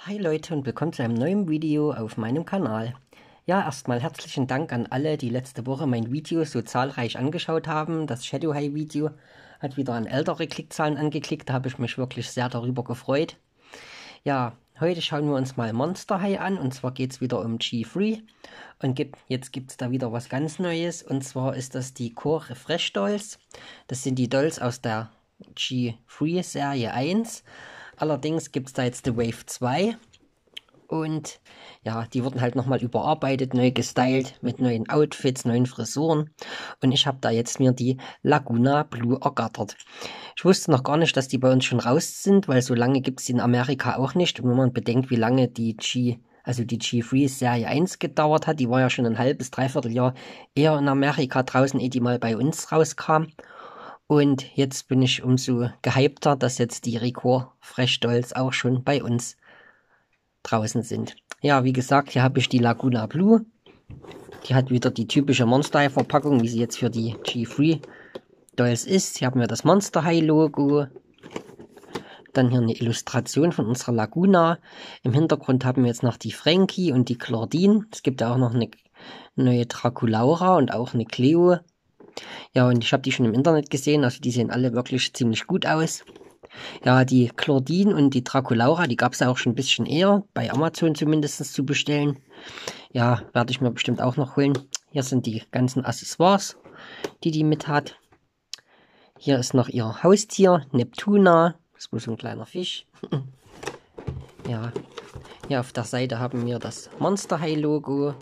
Hi Leute und willkommen zu einem neuen Video auf meinem Kanal. Ja, erstmal herzlichen Dank an alle, die letzte Woche mein Video so zahlreich angeschaut haben. Das Shadow High Video hat wieder an ältere Klickzahlen angeklickt, da habe ich mich wirklich sehr darüber gefreut. Ja, heute schauen wir uns mal Monster High an, und zwar geht es wieder um G3 und jetzt gibt es da wieder was ganz Neues, und zwar ist das die Core Refresh Dolls. Das sind die Dolls aus der G3 Serie 1. Allerdings gibt es da jetzt die Wave 2 und ja, die wurden halt nochmal überarbeitet, neu gestylt, mit neuen Outfits, neuen Frisuren, und ich habe da jetzt mir die Laguna Blue ergattert. Ich wusste noch gar nicht, dass die bei uns schon raus sind, weil so lange gibt es die in Amerika auch nicht, und wenn man bedenkt, wie lange die G3 Serie 1 gedauert hat, die war ja schon ein halbes, dreiviertel Jahr eher in Amerika draußen, ehe die mal bei uns rauskam. Und jetzt bin ich umso gehypter, dass jetzt die Recore Fresh Dolls auch schon bei uns draußen sind. Ja, wie gesagt, hier habe ich die Laguna Blue. Die hat wieder die typische Monster High Verpackung, wie sie jetzt für die G3 Dolls ist. Hier haben wir das Monster High Logo. Dann hier eine Illustration von unserer Laguna. Im Hintergrund haben wir jetzt noch die Frankie und die Claudine. Es gibt ja auch noch eine neue Draculaura und auch eine Cleo. Ja, und ich habe die schon im Internet gesehen, also die sehen alle wirklich ziemlich gut aus. Ja, die Claudine und die Draculaura, die gab es ja auch schon ein bisschen eher, bei Amazon zumindest zu bestellen. Ja, werde ich mir bestimmt auch noch holen. Hier sind die ganzen Accessoires, die mit hat. Hier ist noch ihr Haustier, Neptuna. Das ist wohl so ein kleiner Fisch. Ja, hier auf der Seite haben wir das Monster High Logo.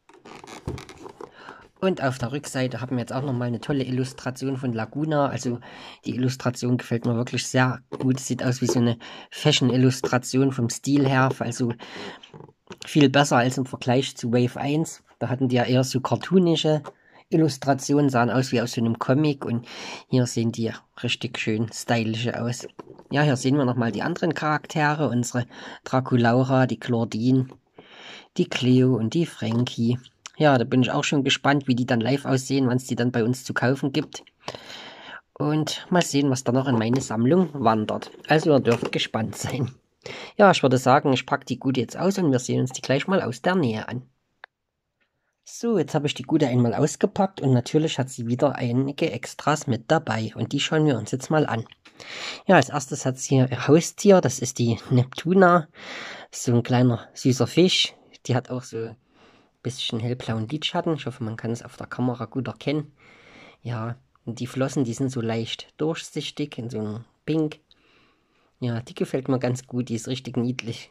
Und auf der Rückseite haben wir jetzt auch nochmal eine tolle Illustration von Laguna. Also die Illustration gefällt mir wirklich sehr gut. Sieht aus wie so eine Fashion-Illustration vom Stil her. Also viel besser als im Vergleich zu Wave 1. Da hatten die ja eher so cartoonische Illustrationen, sahen aus wie aus so einem Comic. Und hier sehen die richtig schön stylische aus. Ja, hier sehen wir nochmal die anderen Charaktere. Unsere Draculaura, die Claudine, die Cleo und die Frankie. Ja, da bin ich auch schon gespannt, wie die dann live aussehen, wann es die dann bei uns zu kaufen gibt. Und mal sehen, was da noch in meine Sammlung wandert. Also ihr dürft gespannt sein. Ja, ich würde sagen, ich packe die Gute jetzt aus und wir sehen uns die gleich mal aus der Nähe an. So, jetzt habe ich die Gute einmal ausgepackt und natürlich hat sie wieder einige Extras mit dabei. Und die schauen wir uns jetzt mal an. Ja, als erstes hat sie ihr Haustier, das ist die Neptuna. So ein kleiner süßer Fisch. Die hat auch so bisschen hellblauen Lidschatten. Ich hoffe, man kann es auf der Kamera gut erkennen. Ja, und die Flossen, die sind so leicht durchsichtig in so einem Pink. Ja, die gefällt mir ganz gut, die ist richtig niedlich.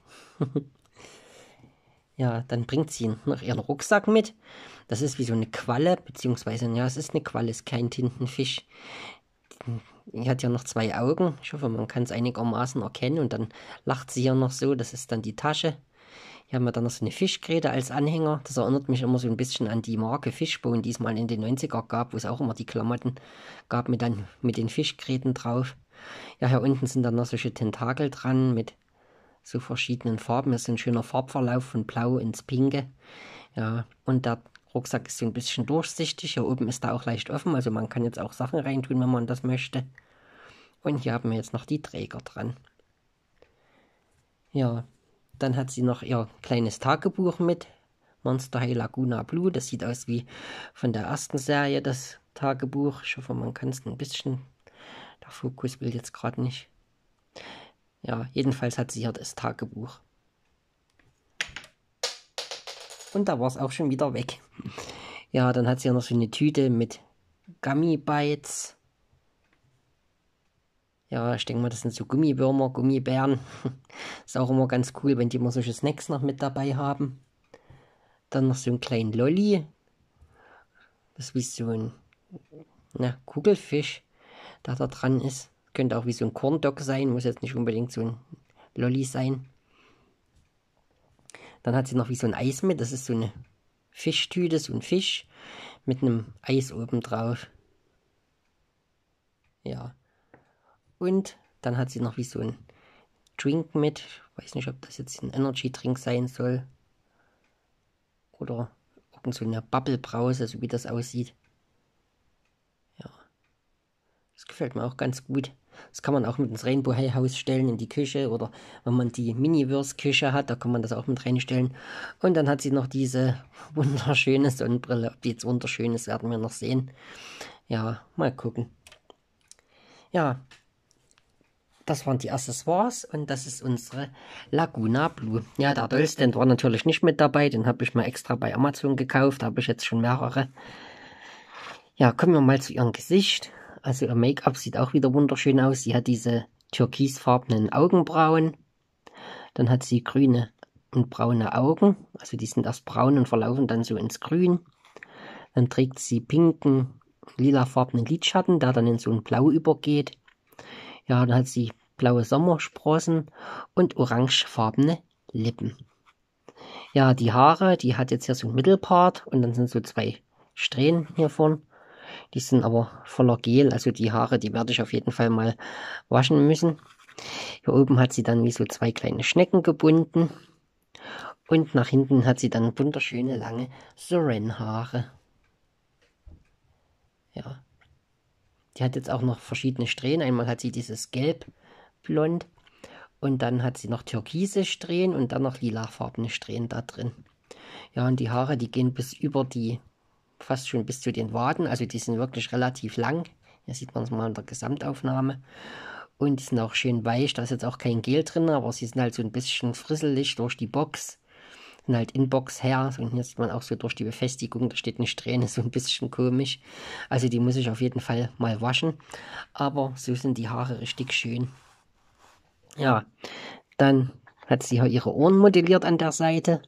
Ja, dann bringt sie noch ihren Rucksack mit. Das ist wie so eine Qualle, beziehungsweise, ja, es ist eine Qualle, ist kein Tintenfisch. Die hat ja noch zwei Augen. Ich hoffe, man kann es einigermaßen erkennen. Und dann lacht sie ja noch so, das ist dann die Tasche. Hier haben wir dann noch so eine Fischgräte als Anhänger. Das erinnert mich immer so ein bisschen an die Marke Fishbone, die es mal in den 90er gab, wo es auch immer die Klamotten gab mit den Fischgräten drauf. Ja, hier unten sind dann noch solche Tentakel dran mit so verschiedenen Farben. Das ist ein schöner Farbverlauf von Blau ins Pinke. Ja, und der Rucksack ist so ein bisschen durchsichtig. Hier oben ist er auch leicht offen, also man kann jetzt auch Sachen reintun, wenn man das möchte. Und hier haben wir jetzt noch die Träger dran. Ja, dann hat sie noch ihr kleines Tagebuch mit. Monster High Laguna Blue. Das sieht aus wie von der ersten Serie, das Tagebuch. Ich hoffe, man kann es ein bisschen. Der Fokus will jetzt gerade nicht. Ja, jedenfalls hat sie hier das Tagebuch. Und da war es auch schon wieder weg. Ja, dann hat sie hier noch so eine Tüte mit Gummy Bites. Ja, ich denke mal, das sind so Gummiwürmer, Gummibären. Ist auch immer ganz cool, wenn die immer solche Snacks noch mit dabei haben. Dann noch so einen kleinen Lolli. Das ist wie so ein Kugelfisch, der da dran ist. Könnte auch wie so ein Corndog sein, muss jetzt nicht unbedingt so ein Lolli sein. Dann hat sie noch wie so ein Eis mit, das ist so eine Fischtüte, so ein Fisch mit einem Eis oben drauf. Ja. Und dann hat sie noch wie so ein Drink mit. Ich weiß nicht, ob das jetzt ein Energy Drink sein soll. Oder irgend so eine Bubble-Brause, so wie das aussieht. Ja. Das gefällt mir auch ganz gut. Das kann man auch mit ins Rainbow High House stellen in die Küche oder wenn man die Miniverse-Küche hat, da kann man das auch mit reinstellen. Und dann hat sie noch diese wunderschöne Sonnenbrille. Ob die jetzt wunderschön ist, werden wir noch sehen. Ja, mal gucken. Ja, das waren die Accessoires und das ist unsere Laguna Blue. Ja, der Dollstand war natürlich nicht mit dabei, den habe ich mal extra bei Amazon gekauft, da habe ich jetzt schon mehrere. Ja, kommen wir mal zu ihrem Gesicht. Also ihr Make-up sieht auch wieder wunderschön aus. Sie hat diese türkisfarbenen Augenbrauen. Dann hat sie grüne und braune Augen. Also die sind erst braun und verlaufen dann so ins Grün. Dann trägt sie pinken, lilafarbenen Lidschatten, der dann in so ein Blau übergeht. Ja, dann hat sie blaue Sommersprossen und orangefarbene Lippen. Ja, die Haare, die hat jetzt hier so ein Mittelpart und dann sind so 2 Strähnen hier vorn. Die sind aber voller Gel, also die Haare, die werde ich auf jeden Fall mal waschen müssen. Hier oben hat sie dann wie so 2 kleine Schnecken gebunden. Und nach hinten hat sie dann wunderschöne lange Soren-Haare. Ja. Die hat jetzt auch noch verschiedene Strähnen. Einmal hat sie dieses gelb-blond und dann hat sie noch türkise Strähnen und dann noch lilafarbene Strähnen da drin. Ja, und die Haare, die gehen bis über die, fast schon bis zu den Waden. Also die sind wirklich relativ lang. Hier sieht man es mal in der Gesamtaufnahme. Und die sind auch schön weich. Da ist jetzt auch kein Gel drin, aber sie sind halt so ein bisschen frisselig durch die Box. Sind halt Inbox her. Und hier sieht man auch so durch die Befestigung, da steht eine Strähne, so ein bisschen komisch. Also die muss ich auf jeden Fall mal waschen. Aber so sind die Haare richtig schön. Ja, dann hat sie hier ihre Ohren modelliert an der Seite.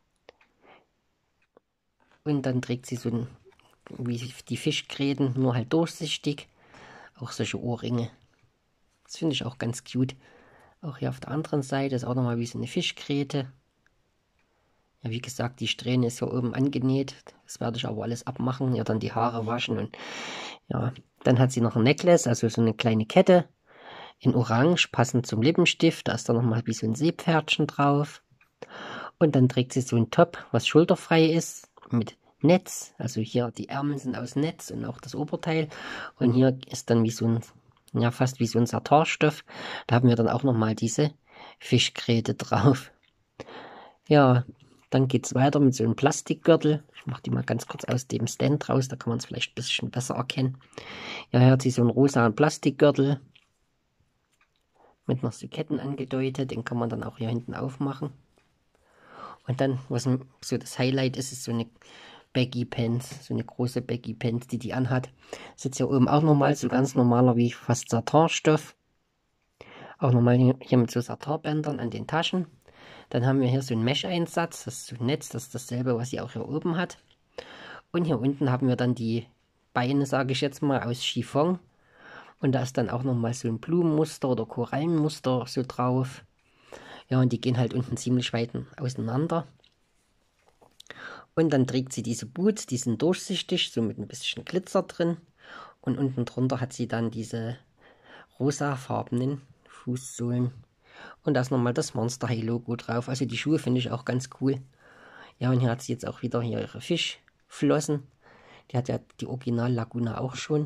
Und dann trägt sie so ein, wie die Fischgräten, nur halt durchsichtig. Auch solche Ohrringe. Das finde ich auch ganz cute. Auch hier auf der anderen Seite ist auch nochmal wie so eine Fischgräte. Ja, wie gesagt, die Strähne ist hier oben angenäht. Das werde ich aber alles abmachen. Ja, dann die Haare waschen. Und ja, dann hat sie noch ein Necklace, also so eine kleine Kette. In Orange, passend zum Lippenstift. Da ist da nochmal wie so ein Seepferdchen drauf. Und dann trägt sie so ein Top, was schulterfrei ist. Mit Netz. Also hier die Ärmel sind aus Netz und auch das Oberteil. Und hier ist dann wie so ein, ja, fast wie so ein Satinstoff. Da haben wir dann auch nochmal diese Fischgräte drauf. Ja, dann geht es weiter mit so einem Plastikgürtel. Ich mache die mal ganz kurz aus dem Stand raus, da kann man es vielleicht ein bisschen besser erkennen. Ja, hier hat sie so einen rosa Plastikgürtel mit noch so Ketten angedeutet. Den kann man dann auch hier hinten aufmachen. Und dann, was so das Highlight ist, ist so eine Baggy Pants, so eine große Baggy Pants, die anhat. Sitzt hier oben auch nochmal so ganz normaler wie fast Satinstoff. Auch nochmal hier mit so Satinbändern an den Taschen. Dann haben wir hier so einen Mesh-Einsatz, das ist so ein Netz, das ist dasselbe, was sie auch hier oben hat. Und hier unten haben wir dann die Beine, sage ich jetzt mal, aus Chiffon. Und da ist dann auch nochmal so ein Blumenmuster oder Korallenmuster so drauf. Ja, und die gehen halt unten ziemlich weit auseinander. Und dann trägt sie diese Boots, die sind durchsichtig, so mit ein bisschen Glitzer drin. Und unten drunter hat sie dann diese rosafarbenen Fußsohlen. Und da ist nochmal das Monster High Logo drauf. Also die Schuhe finde ich auch ganz cool. Ja, und hier hat sie jetzt auch wieder hier ihre Fischflossen. Die hat ja die Original Laguna auch schon.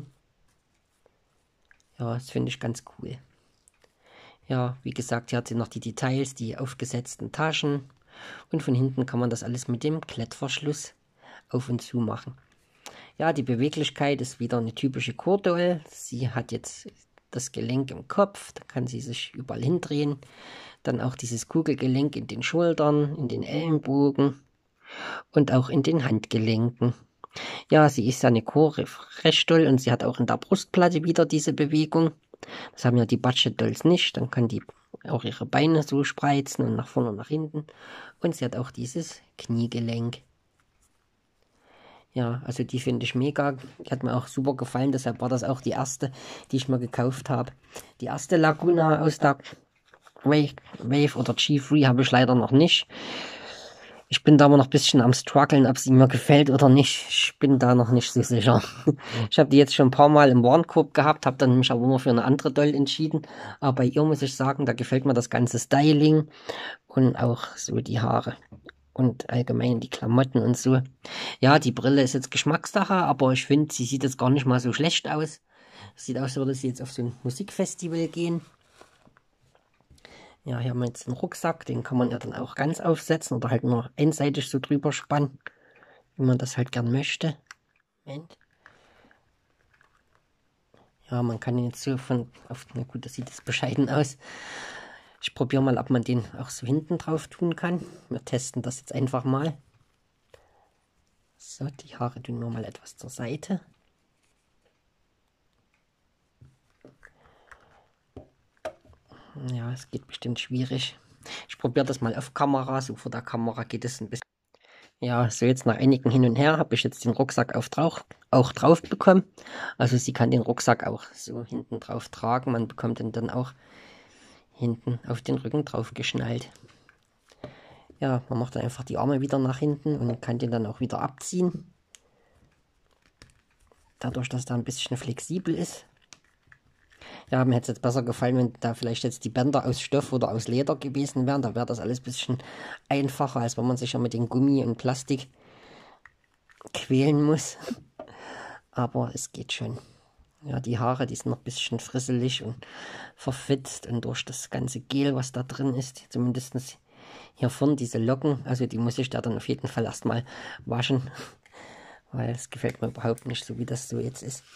Ja, das finde ich ganz cool. Ja, wie gesagt, hier hat sie noch die Details, die aufgesetzten Taschen. Und von hinten kann man das alles mit dem Klettverschluss auf und zu machen. Ja, die Beweglichkeit ist wieder eine typische Cordol. Sie hat jetzt das Gelenk im Kopf, da kann sie sich überall hindrehen. Dann auch dieses Kugelgelenk in den Schultern, in den Ellenbogen und auch in den Handgelenken. Ja, sie ist ja eine recht doll und sie hat auch in der Brustplatte wieder diese Bewegung. Das haben ja die Budget Dolls nicht. Dann kann die auch ihre Beine so spreizen und nach vorne und nach hinten. Und sie hat auch dieses Kniegelenk. Ja, also die finde ich mega. Die hat mir auch super gefallen, deshalb war das auch die erste, die ich mir gekauft habe. Die erste Laguna aus der Wave oder G3 habe ich leider noch nicht. Ich bin da aber noch ein bisschen am struggeln, ob sie mir gefällt oder nicht. Ich bin da noch nicht so sicher. Ich habe die jetzt schon ein paar Mal im Warenkorb gehabt, habe dann mich aber nur für eine andere Doll entschieden. Aber bei ihr muss ich sagen, da gefällt mir das ganze Styling und auch so die Haare. Und allgemein die Klamotten und so. Ja, die Brille ist jetzt Geschmackssache, aber ich finde, sie sieht jetzt gar nicht mal so schlecht aus. Sieht aus, als würde sie jetzt auf so ein Musikfestival gehen. Ja, hier haben wir jetzt einen Rucksack, den kann man ja dann auch ganz aufsetzen oder halt nur einseitig so drüber spannen, wie man das halt gern möchte. Moment. Ja, man kann ihn jetzt so na gut, das sieht jetzt bescheiden aus. Ich probiere mal, ob man den auch so hinten drauf tun kann. Wir testen das jetzt einfach mal. So, die Haare tun wir mal etwas zur Seite. Ja, es geht bestimmt schwierig. Ich probiere das mal auf Kamera. So vor der Kamera geht es ein bisschen. Ja, so jetzt nach einigen Hin und Her habe ich jetzt den Rucksack auch drauf bekommen. Also sie kann den Rucksack auch so hinten drauf tragen. Man bekommt ihn dann auch hinten auf den Rücken drauf geschnallt. Ja, man macht dann einfach die Arme wieder nach hinten und kann den dann auch wieder abziehen. Dadurch, dass er ein bisschen flexibel ist. Ja, mir hätte es jetzt besser gefallen, wenn da vielleicht jetzt die Bänder aus Stoff oder aus Leder gewesen wären. Da wäre das alles ein bisschen einfacher, als wenn man sich ja mit dem Gummi und Plastik quälen muss. Aber es geht schon. Ja, die Haare, die sind noch ein bisschen frisselig und verfitzt. Und durch das ganze Gel, was da drin ist, zumindest hier vorne diese Locken, also die muss ich da dann auf jeden Fall erstmal waschen. Weil es gefällt mir überhaupt nicht, so wie das so jetzt ist.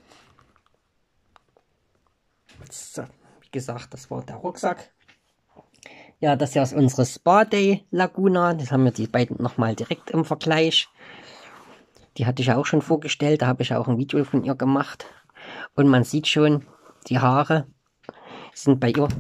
So, wie gesagt, das war der Rucksack. Ja, das hier ist unsere Spa Day Laguna. Das haben wir die beiden nochmal direkt im Vergleich. Die hatte ich ja auch schon vorgestellt. Da habe ich auch ein Video von ihr gemacht. Und man sieht schon, die Haare sind bei ihr,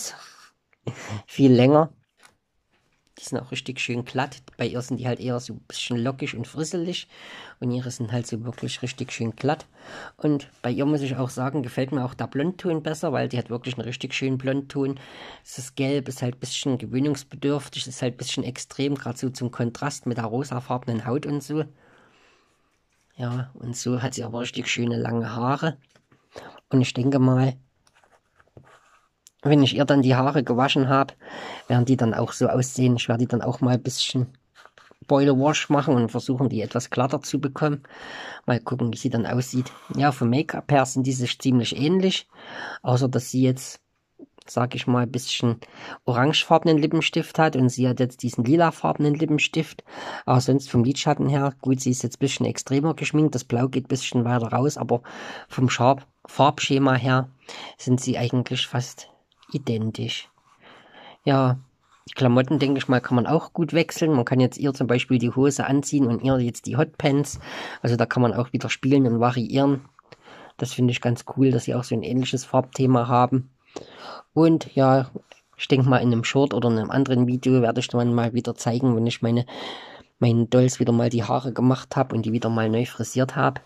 viel länger. Die sind auch richtig schön glatt. Bei ihr sind die halt eher so ein bisschen lockig und frisselig. Und ihre sind halt so wirklich richtig schön glatt. Und bei ihr muss ich auch sagen, gefällt mir auch der Blondton besser, weil die hat wirklich einen richtig schönen Blondton. Das Gelb ist halt ein bisschen gewöhnungsbedürftig, ist halt ein bisschen extrem, gerade so zum Kontrast mit der rosafarbenen Haut und so. Ja, und so hat sie aber richtig schöne lange Haare. Und ich denke mal, wenn ich ihr dann die Haare gewaschen habe, werden die dann auch so aussehen. Ich werde die dann auch mal ein bisschen Boiler Wash machen und versuchen, die etwas glatter zu bekommen. Mal gucken, wie sie dann aussieht. Ja, vom Make-up her sind die sich ziemlich ähnlich. Außer, dass sie jetzt, sag ich mal, ein bisschen orangefarbenen Lippenstift hat und sie hat jetzt diesen lilafarbenen Lippenstift. Aber sonst vom Lidschatten her, gut, sie ist jetzt ein bisschen extremer geschminkt. Das Blau geht ein bisschen weiter raus, aber vom Farbschema her sind sie eigentlich fast identisch. Ja, die Klamotten, denke ich mal, kann man auch gut wechseln. Man kann jetzt ihr zum Beispiel die Hose anziehen und ihr jetzt die Hotpants. Also da kann man auch wieder spielen und variieren. Das finde ich ganz cool, dass sie auch so ein ähnliches Farbthema haben. Und ja, ich denke mal, in einem Short oder in einem anderen Video werde ich dann mal wieder zeigen, wenn ich meinen Dolls wieder mal die Haare gemacht habe und die wieder mal neu frisiert habe.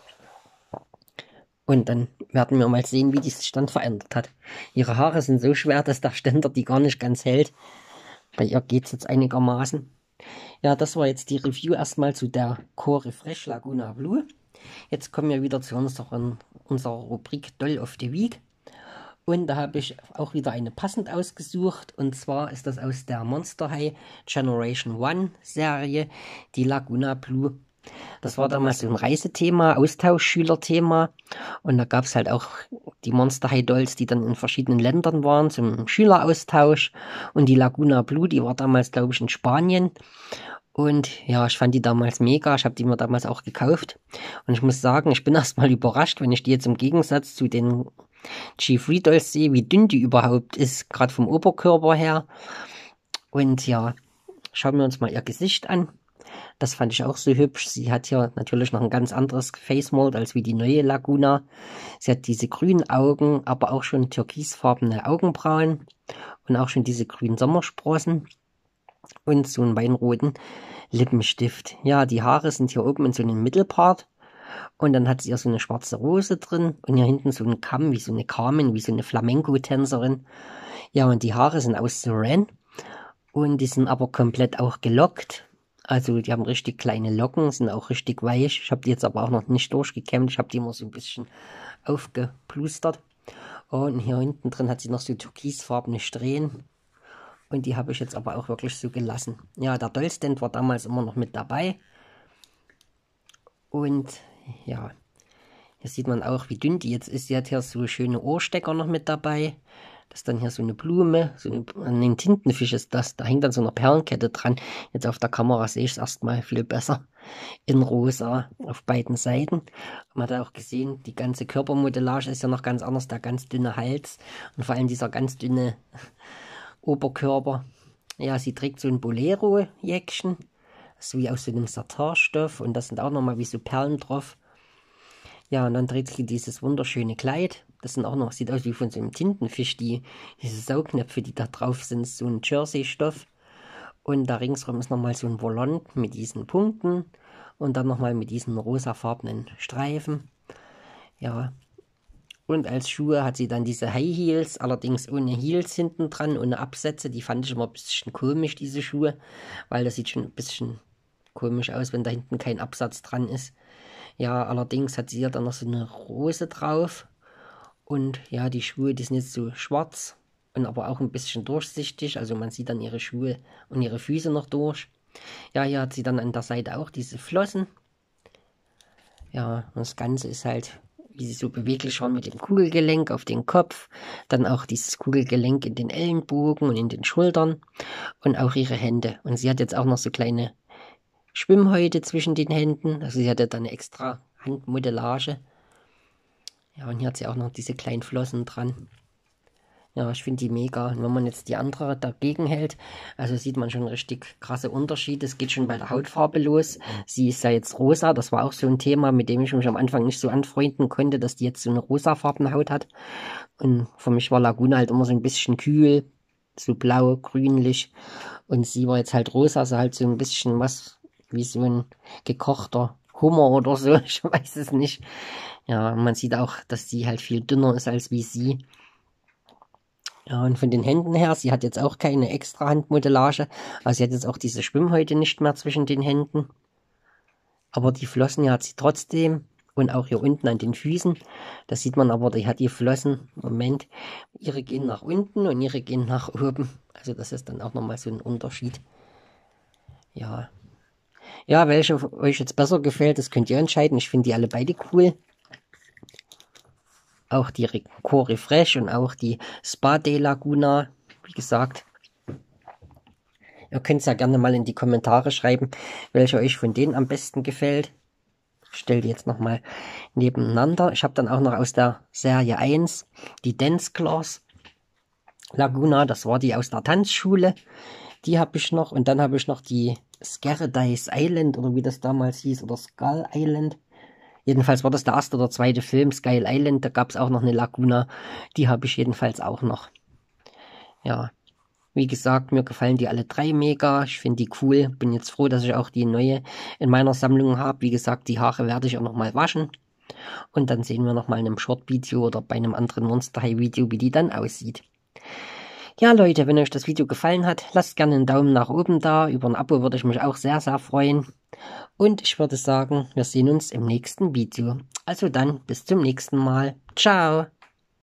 Und dann werden wir mal sehen, wie die sich dann verändert hat. Ihre Haare sind so schwer, dass der Ständer die gar nicht ganz hält. Bei ihr geht es jetzt einigermaßen. Ja, das war jetzt die Review erstmal zu der Core Refresh Laguna Blue. Jetzt kommen wir wieder zu unserer Rubrik Doll of the Week. Und da habe ich auch wieder eine passend ausgesucht. Und zwar ist das aus der Monster High Generation 1 Serie, die Laguna Blue. Das war damals so ein Reisethema, Austauschschülerthema. Und da gab es halt auch die Monster High Dolls, die dann in verschiedenen Ländern waren, zum Schüleraustausch. Und die Laguna Blue, die war damals, glaube ich, in Spanien. Und ja, ich fand die damals mega. Ich habe die mir damals auch gekauft. Und ich muss sagen, ich bin erstmal überrascht, wenn ich die jetzt im Gegensatz zu den G3 Dolls sehe, wie dünn die überhaupt ist, gerade vom Oberkörper her. Und ja, schauen wir uns mal ihr Gesicht an. Das fand ich auch so hübsch. Sie hat hier natürlich noch ein ganz anderes Face Mold als wie die neue Laguna. Sie hat diese grünen Augen, aber auch schon türkisfarbene Augenbrauen und auch schon diese grünen Sommersprossen und so einen weinroten Lippenstift. Ja, die Haare sind hier oben in so einem Mittelpart und dann hat sie hier so eine schwarze Rose drin und hier hinten so ein Kamm, wie so eine Carmen, wie so eine Flamenco-Tänzerin. Ja, und die Haare sind aus Saran und die sind aber komplett auch gelockt. Also die haben richtig kleine Locken, sind auch richtig weich. Ich habe die jetzt aber auch noch nicht durchgekämmt. Ich habe die immer so ein bisschen aufgeplustert. Und hier hinten drin hat sie noch so türkisfarbene Strähnen. Und die habe ich jetzt aber auch wirklich so gelassen. Ja, der Dollstand war damals immer noch mit dabei. Und ja, Hier sieht man auch, wie dünn die jetzt ist. Sie hat hier so schöne Ohrstecker noch mit dabei. Das ist dann hier so eine Blume, ein Tintenfisch ist das. Da hängt dann so eine Perlenkette dran. Jetzt auf der Kamera sehe ich es erstmal viel besser. In rosa auf beiden Seiten. Man hat auch gesehen, die ganze Körpermodellage ist ja noch ganz anders. Der ganz dünne Hals und vor allem dieser ganz dünne Oberkörper. Ja, sie trägt so ein Bolero-Jäckchen. So wie aus so einem Satinstoff. Und das sind auch nochmal wie so Perlen drauf. Ja, und dann trägt sie dieses wunderschöne Kleid. Das sind auch noch, sieht aus wie von so einem Tintenfisch, diese Saugnäpfe, die da drauf sind, so ein Jersey-Stoff. Und da ringsrum ist nochmal so ein Volant mit diesen Punkten und dann nochmal mit diesen rosafarbenen Streifen. Ja, und als Schuhe hat sie dann diese High Heels, allerdings ohne Heels hinten dran, ohne Absätze. Die fand ich immer ein bisschen komisch, diese Schuhe, weil das sieht schon ein bisschen komisch aus, wenn da hinten kein Absatz dran ist. Ja, allerdings hat sie ja dann noch so eine Rose drauf. Und ja, die Schuhe, die sind jetzt so schwarz und aber auch ein bisschen durchsichtig. Also man sieht dann ihre Schuhe und ihre Füße noch durch. Ja, hier hat sie dann an der Seite auch diese Flossen. Ja, und das Ganze ist halt, wie sie so beweglich schauen, mit dem Kugelgelenk auf den Kopf. Dann auch dieses Kugelgelenk in den Ellenbogen und in den Schultern. Und auch ihre Hände. Und sie hat jetzt auch noch so kleine Schwimmhäute zwischen den Händen. Also sie hat ja dann eine extra Handmodellage. Ja, und hier hat sie auch noch diese kleinen Flossen dran. Ja, ich finde die mega. Und wenn man jetzt die andere dagegen hält, also sieht man schon richtig krasse Unterschiede. Es geht schon bei der Hautfarbe los. Sie ist ja jetzt rosa. Das war auch so ein Thema, mit dem ich mich am Anfang nicht so anfreunden konnte, dass die jetzt so eine rosafarbene Haut hat. Und für mich war Laguna halt immer so ein bisschen kühl, so blau, grünlich. Und sie war jetzt halt rosa, also halt so ein bisschen was wie so ein gekochter Hummer oder so. Ich weiß es nicht. Ja, man sieht auch, dass sie halt viel dünner ist als wie sie. Ja, und von den Händen her, sie hat jetzt auch keine extra Handmodellage. Also sie hat jetzt auch diese Schwimmhäute nicht mehr zwischen den Händen. Aber die Flossen, ja, hat sie trotzdem. Und auch hier unten an den Füßen. Da sieht man aber, die hat die Flossen, Moment, ihre gehen nach unten und ihre gehen nach oben. Also das ist dann auch nochmal so ein Unterschied. Ja. Ja, welche euch jetzt besser gefällt, das könnt ihr entscheiden. Ich finde die alle beide cool. Auch die Core Fresh und auch die Spa de Laguna. Wie gesagt, ihr könnt es ja gerne mal in die Kommentare schreiben, welche euch von denen am besten gefällt. Ich stelle die jetzt nochmal nebeneinander. Ich habe dann auch noch aus der Serie 1 die Dance Class Laguna. Das war die aus der Tanzschule. Die habe ich noch. Und dann habe ich noch die Scaradise Island oder wie das damals hieß. Oder Skull Island. Jedenfalls war das der erste oder zweite Film, Skull Island, da gab es auch noch eine Laguna, die habe ich jedenfalls auch noch. Ja, wie gesagt, mir gefallen die alle drei mega, ich finde die cool, bin jetzt froh, dass ich auch die neue in meiner Sammlung habe. Wie gesagt, die Haare werde ich auch nochmal waschen und dann sehen wir nochmal in einem Short-Video oder bei einem anderen Monster High-Video, wie die dann aussieht. Ja Leute, wenn euch das Video gefallen hat, lasst gerne einen Daumen nach oben da, über ein Abo würde ich mich auch sehr, sehr freuen. Und ich würde sagen, wir sehen uns im nächsten Video. Also dann, bis zum nächsten Mal. Ciao!